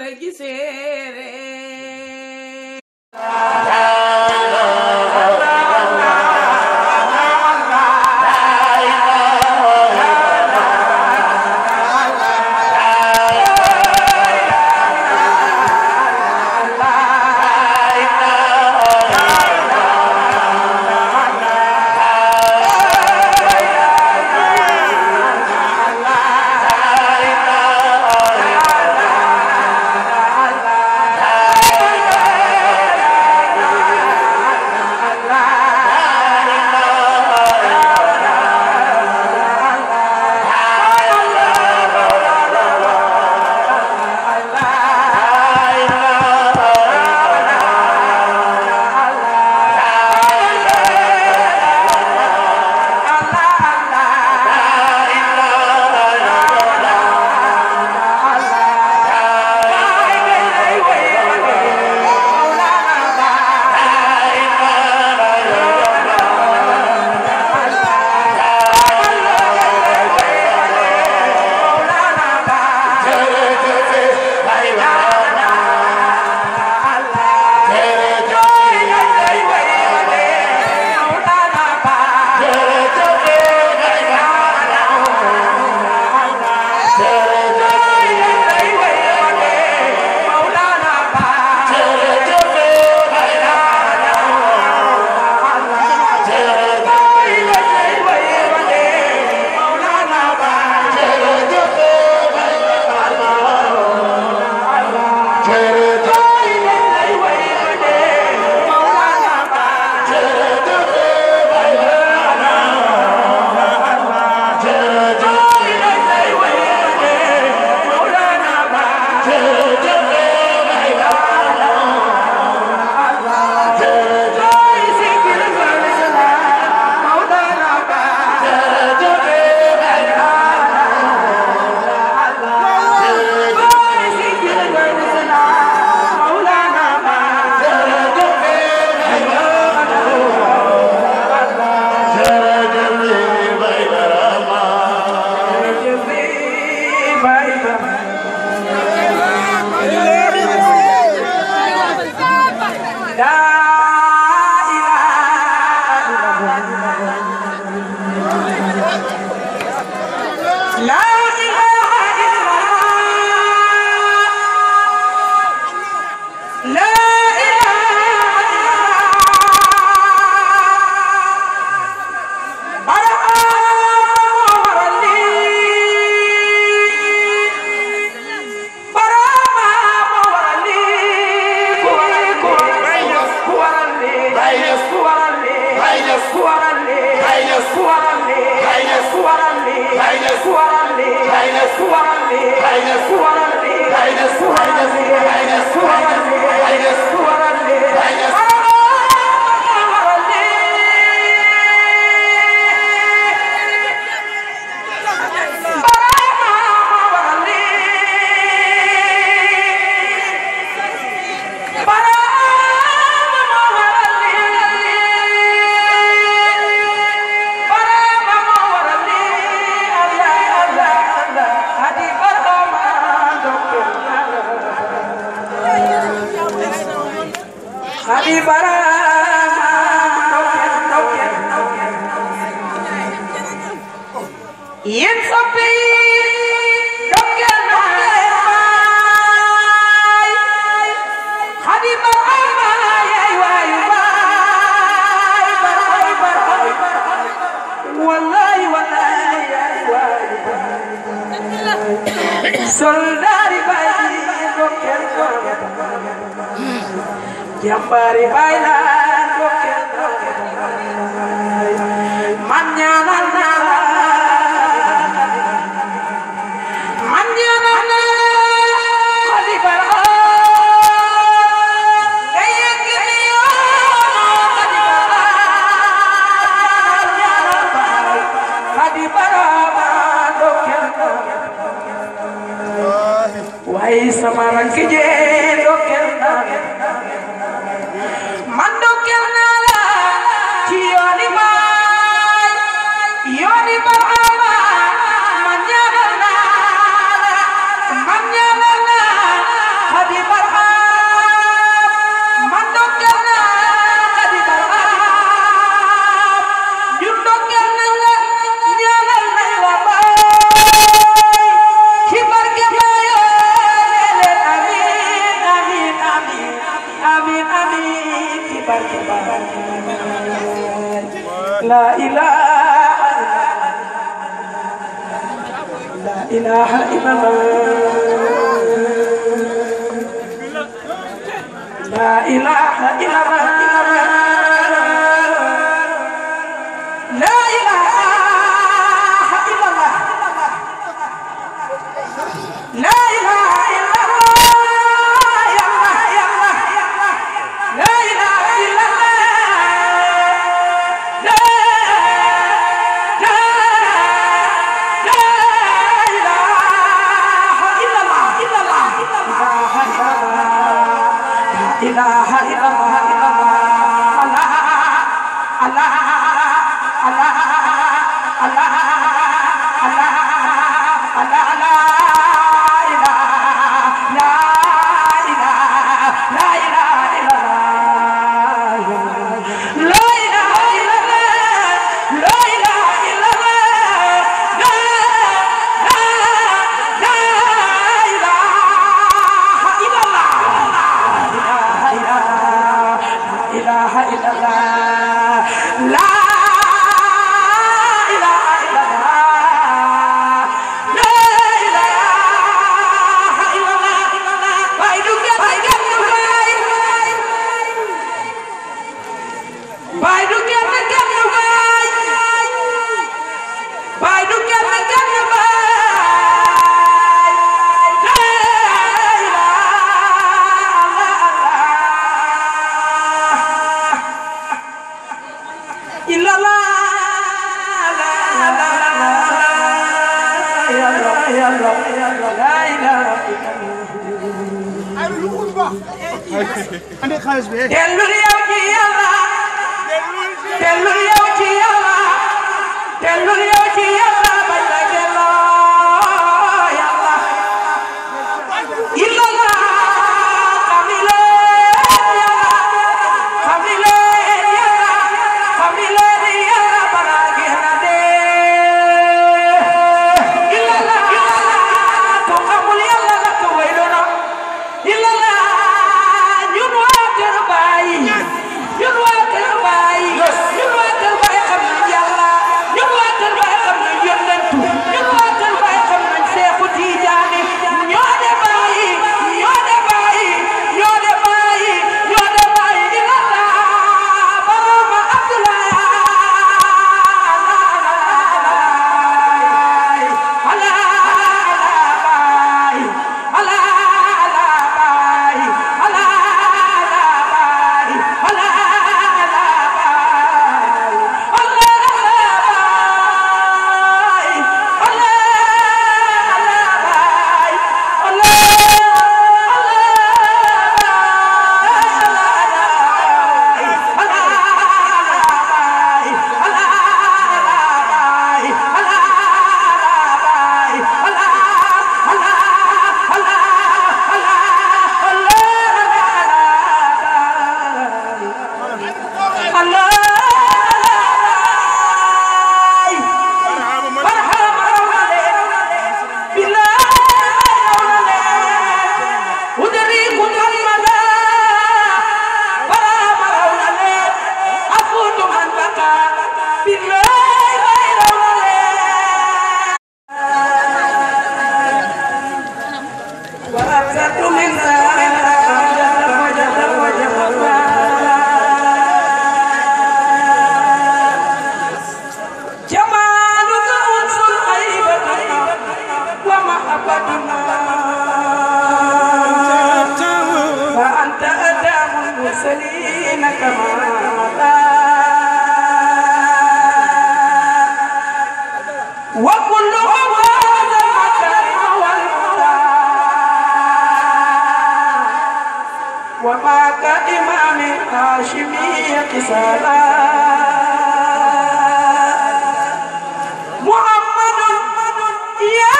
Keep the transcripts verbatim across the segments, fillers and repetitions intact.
la gisee soldari bayi dokel jambari baila dokel manjana nala manjana nala khalibar gaya kiriyo khalibar dokel wahai samarang kije dokel man dokel nala cioni mai yoni barama manjana nala manjana nala لا إله إلا الله andi xaalis bi dellul yow ci Yàlla dellul yow ci Yàlla dellul yow ci Yàlla bañ la delloo Yàlla illa la xamile Yàlla xamile Yàlla xamile Yàlla bala génn dee illa la ko xamul Yàlla la ko way doona illa la ñun waa kër Baay ñun waa kër Baay ñun waa kër Baay xam nañ Yàlla ñun waa kër Baay xam nañ yonentu ñun waa kër Baay xam nañ Seexu Tijaani ñoo de Baay ñoo de Baay ñoo de Baay ñoo de Baay illa la Barama Abdoulaye ala Baay ala Baay ala Baay ala فأنت أدام المرسلين كما وكلهم هذا المكارم والهدى وما كإمام هاشمي قسالا محمد يا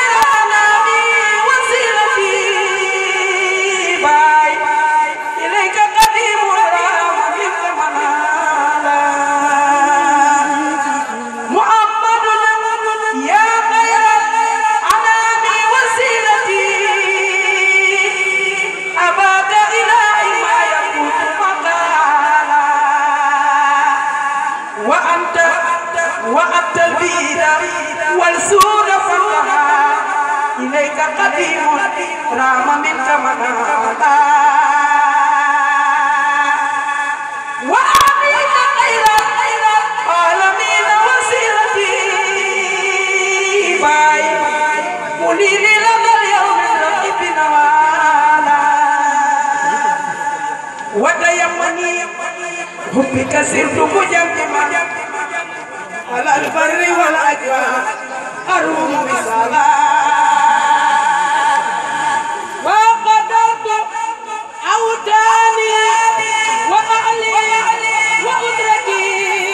وأنت البيد والسود فانتهى إليك قديم رام منك منالا وأعطيك خير العالمين وسيلتي باي منيري لدى اليوم الرقيب نوالا وتيمني حبك سرت مجمما على البر والأجوار أروم بسلام وقدرت أوتاني وأهلي وأدركي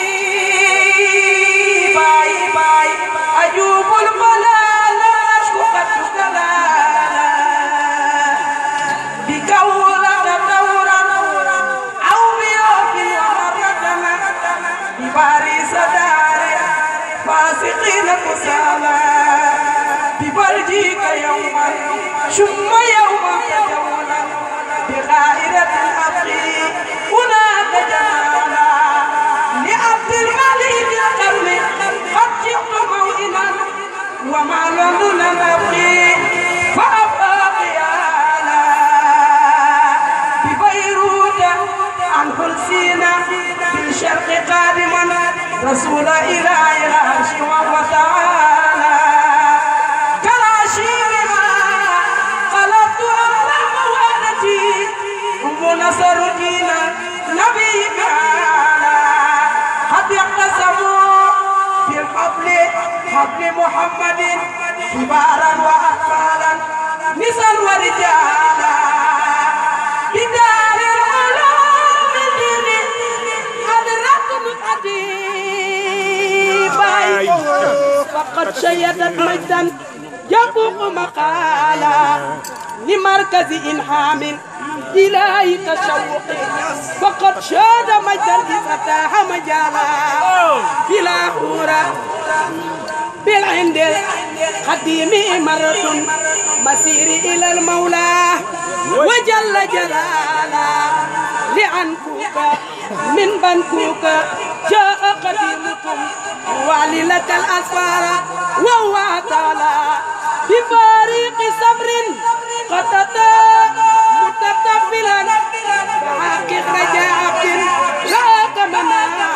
باي باي أجوب البلاء لا أشكو قدرك لا بكولا دورا أو بيوت ومرتنا بباريس فاسقين كسالى ببرجيك يوما ثم يوما تجولا بغائرة الأبغي هناك جمالا لعبد الملك القرن قد جئت موئلا وما لندن نبغي فأبقى قيالا ببيروت عن فلسطين بالشرق قادما رسول إله العرش وتعالى كراشيمها قلبت على موالتي أم نصر دين نبي تعالى قد يقسموا في الحبل حبل محمد كبارا وأطفالا وقالا لمركز إنحام إلهي تشوق فقد شاد مجدا فتاح مجالا بلا خورة بالعند قديم مرة مسير إلى المولى وجل جلالا لعنكوك من بنكوك جاء قديمكم وعلي لك الأسفار وهو تعالى بفارق صبر قطتا متطفلا بحقق رجاء عبد لا منالا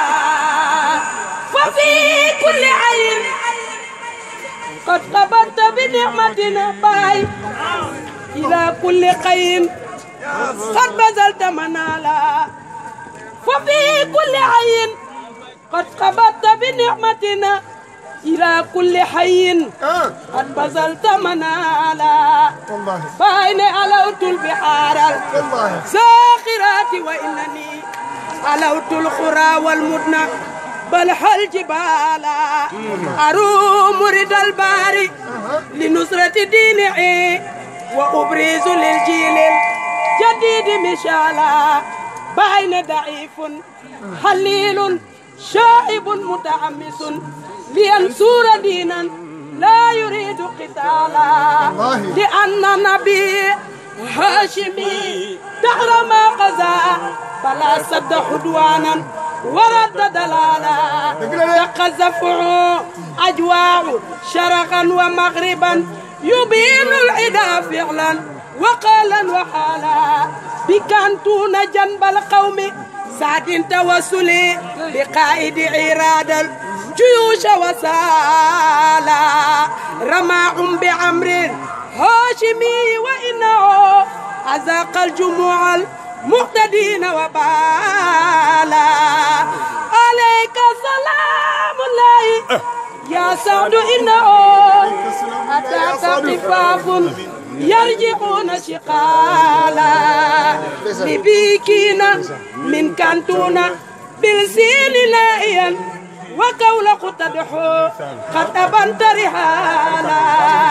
وفي كل عين قد قبضت بنعمتنا باي إلى كل قيم قد بذلت منالا وفي كل عين قد قبضت بنعمتنا إلى كل حي قد بذلت منالا فأين علوت البحار الزاخرات وإنني علوت القرى والمدن بل حل جبال أروم رد الباري لنصرة دينه وأبرز للجيل الجديد مشالا بين ضعيف حليل شائب متعمس لينصر دينا لا يريد قتالا لأن نبي هاشمي دهر ما قضى فلا صد حدوانا ورد دلالا تقذفه أجواع شرقا ومغربا يبين العدا فعلا وقالا وحالا بكانتون جنب القوم سعد توسلي بقائد عراد الجيوش وسالا رماهم بعمر هاشمي وإنه أذاق الجموع المقتدين وبالا عليك سلام الله يا سعد إنه أتاك خفاف يرجعون شقالا لبيكينا من كانتونا بالسين نائيا وكولق تدحو قد أبنت رحالا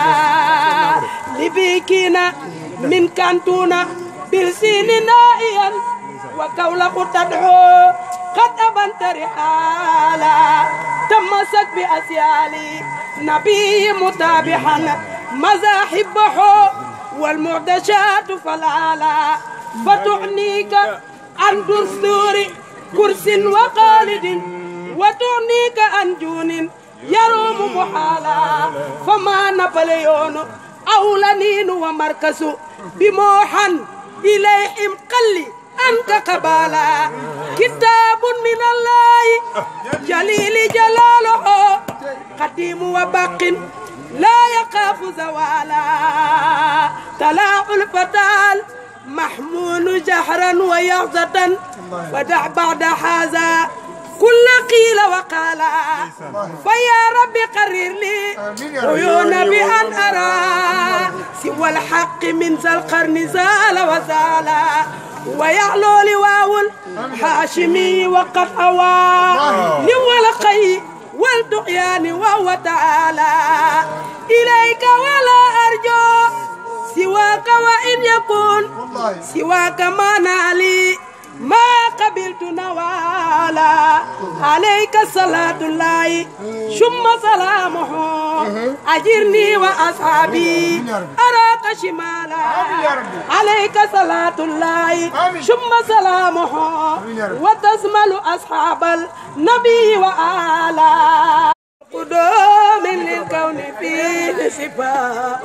لبيكينا من كانتونا بالسين نائيا وكولق تدحو قد أبنت رحالا تمسك بأسيالي نبي متابحا مذاهبه والمعدشات فلالا فتعنيك عن دستور كرس وقالد وتعنيك عن جون يروم محالا فما نابليون أو لنين ومركز بموحا إليهم قلي أنت قبالا كتاب من الله جليل جلاله قديم وباق لا يخاف زوالا تلاع الفتال محمول جهرا ويغزة ودع بعد هذا كل قيل وقالا فيا رب قرر لي عيون بأن أرى سوى الحق من ذا القرن زال وزالا ويعلو لواو الحاشمي وقد أوى لوى القي والدعيان وهو تعالى إليك ولا أرجو سواك وإن يكون سواك ما نالي ما قبلت نوالا عليك صلاة الله ثم سلامه أجرني وأصحابي أراك شمالا عليك صلاة الله ثم سلامه وتزمل أصحاب النبي وآلا قدوم للكون فيه صفاء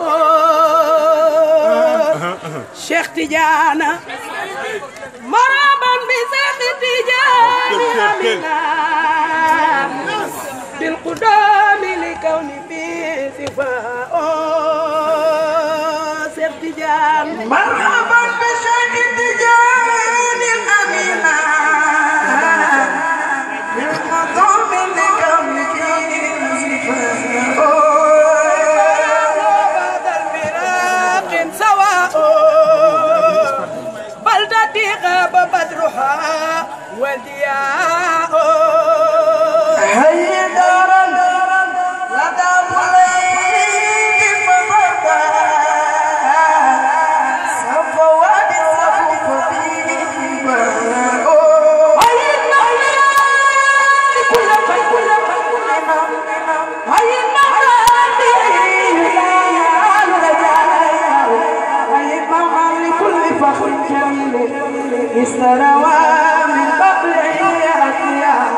شيخ تجانا مرحبا بشيخ تجانا أمينا بالقدوم للكون فيه صفاء شيخ تجانا مرحبا بشيخ تجانا أمينا بالقدوم للكون فيه صفاء بدرها ودياء هيا دارا لدى بليد فضربا استروى من قبله أتياه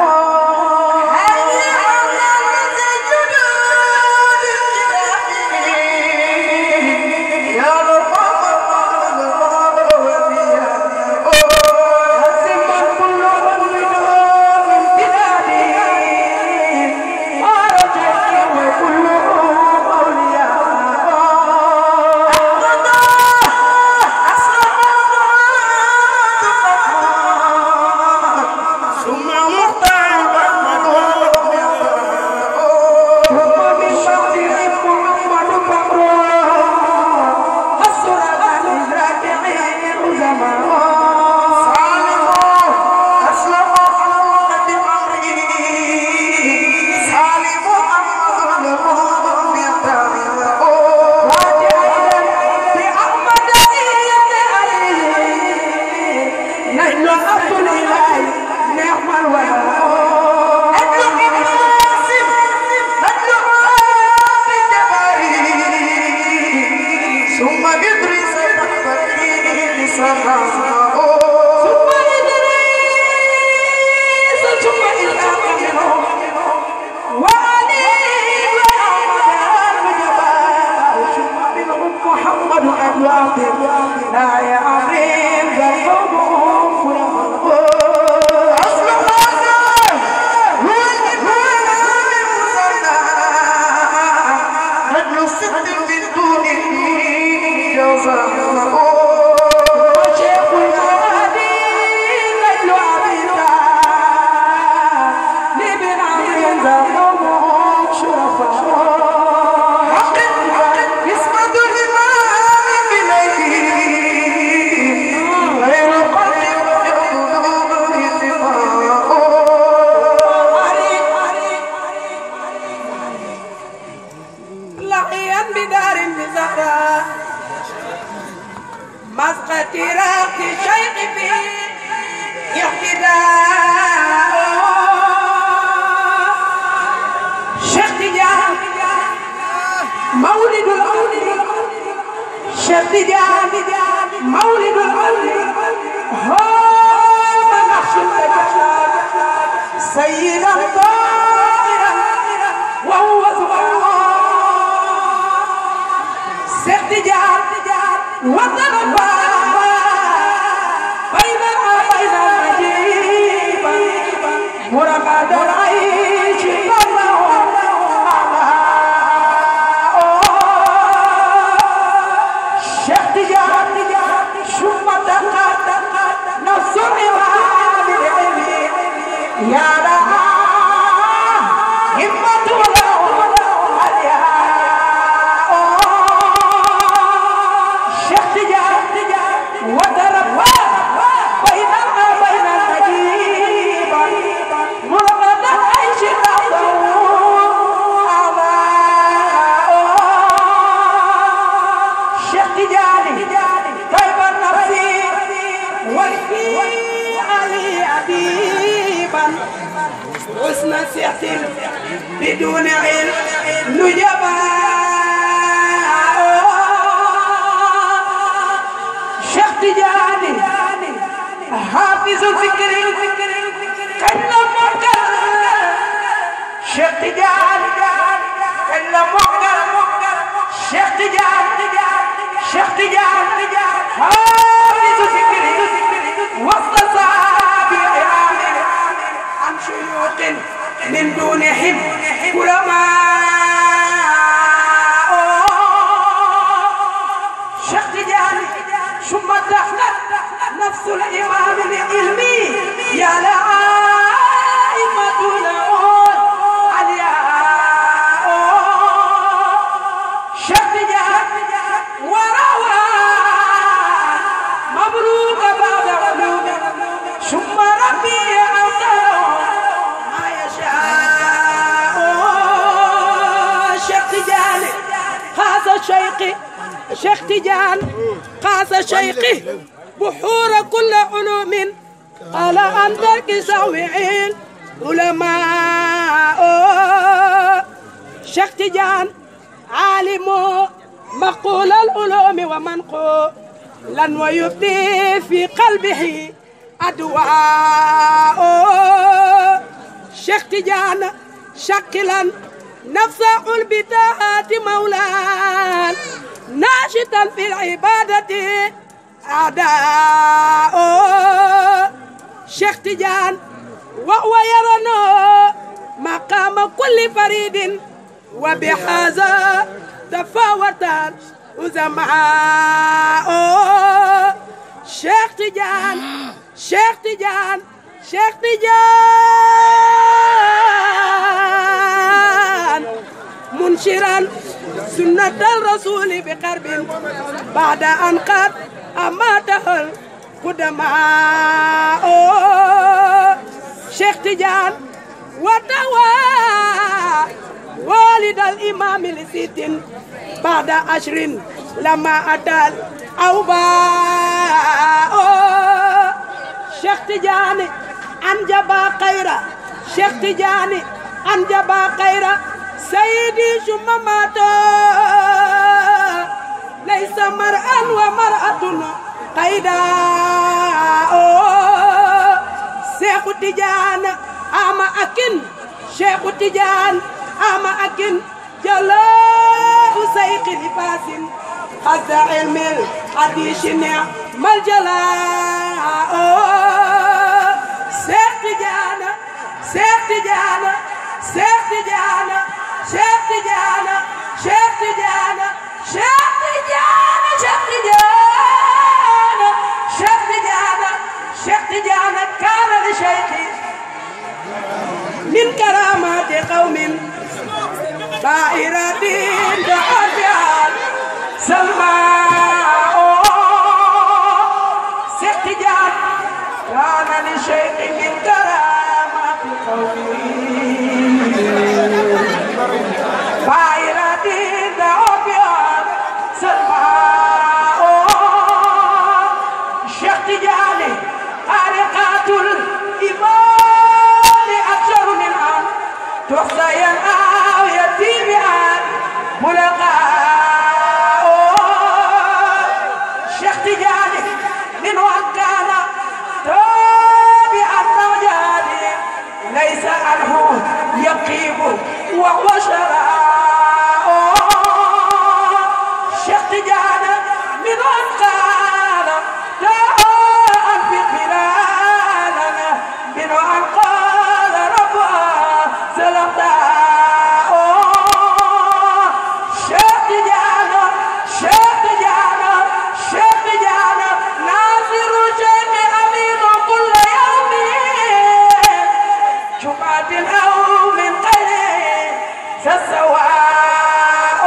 بدون علم نجبا شيخ تجاني حافظ الذكر كلا مكر شيخ تجاني كلا مكر شيخ تجاني شيخ تجاني حافظ الذكر وسط صابع عن شيوخ من دونهم علماء شيخ تجاني ثم دخلت نفس الإمام العلمي يا لعائمة الأول علياء شيخ تجاني وروى مبروك بعد علوم ثم ربي شيخي شيخ تجان قاس شيخي بحور كل علوم قال عندك سويعين علماء شيخ تجان عالم مقول العلوم ومنقول لن ويبدي في قلبه أدواء شيخ تجان شكلا نفس البتاعات مولان ناشطا في العبادة أعداء شيخ تجان وهو يرنا مقام كل فريد وبهذا تفاوت العظماء شيخ تجان شيخ تجان شيخ تجان منشرا سنة الرسول بقرب بعد أن قد أماته القدماء شيخ تجان وتوى والد الإمام لست بعد عشر لما أتى الأوباء شيخ تجاني أنجبا خيرا شيخ تجاني أنجبا خيرا سيدي شماماتو ليس مرأة ومرأة قيدا شيخ تجاني أما أكن شيخ تجاني أما أكن جلاء سيق لباس خذ علم الحديث نعم الجلاء شيخ تجاني شيخ تجاني شيخ تجاني شيخ تجاني شيخ تجاني شيخ تجاني شيخ تجاني شيخ تجاني شيخ تجاني كان لشيخي من كرامات قوم طائرة دعاء سلماء شيخ تجاني كان لشيخي من كرامات قوم طائرة دعاء سلماء شيخ تجاني خارقات الإيمان أكثر من أن تحصى أو يتيم أن ملقاء شيخ تجاني من وكان تابعا موجادي ليس عنه يقيم وهو شراء شيخ تجاني من وكان تابعا في خلالنا من وكان ربها سلمتا شيخ تجاني شيخ تجاني شيخ تجاني ناصر شيخ أمين كل يوم جمعة أو من غير السواء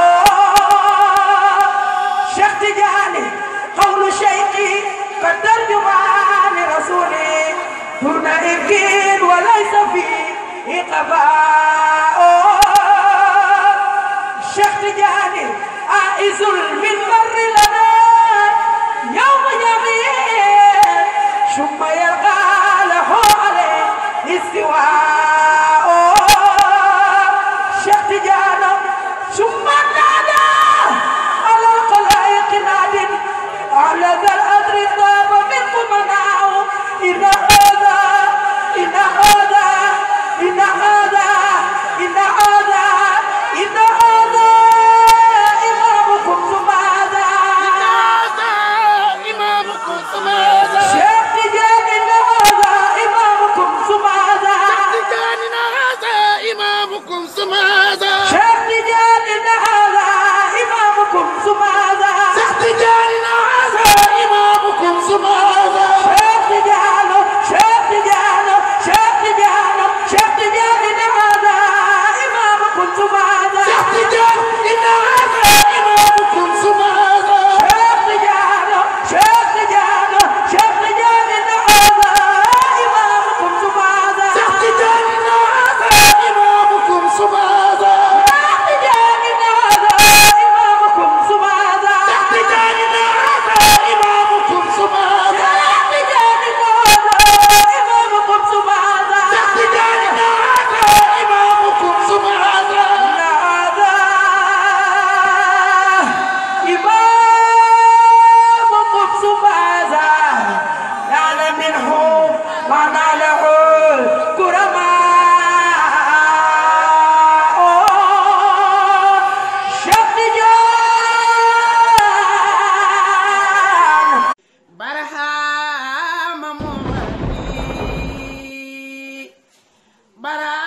شيخ تجاني قول شيخي كالترجمان رسولي دون إبكين وليس فيه قفاء شيخ تجاني عائز المنبر لنا يوم يمين ثم يلقى له عليه استواء شيخ تجاني ثم نادى على الخلائق ناد على ذا الأدر طاب منكم منعه إن هذا إن هذا إن هذا إن هذا إن هذا إمامكم ثم هذا bara